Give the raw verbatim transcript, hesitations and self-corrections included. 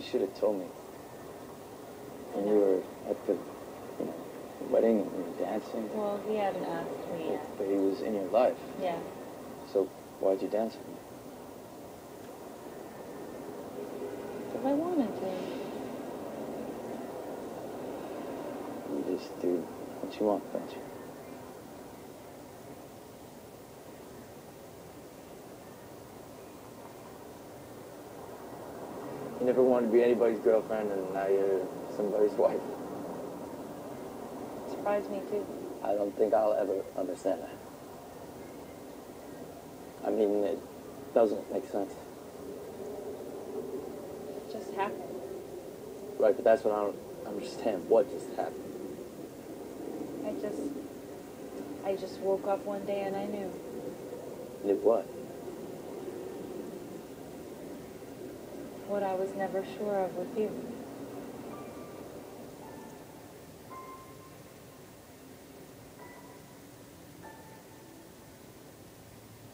should have told me. When you were at the, you know, wedding and you were dancing. Well, he hadn't asked me yet. But he was in your life. Yeah. So why'd you dance with him? Because I wanted to. You just do what you want, don't you? You never wanted to be anybody's girlfriend, and now you're somebody's wife. Surprised me, too. I don't think I'll ever understand that. I mean, it doesn't make sense. It just happened. Right, but that's what I don't understand. What just happened? I just... I just woke up one day and I knew. Knew what? What I was never sure of with you.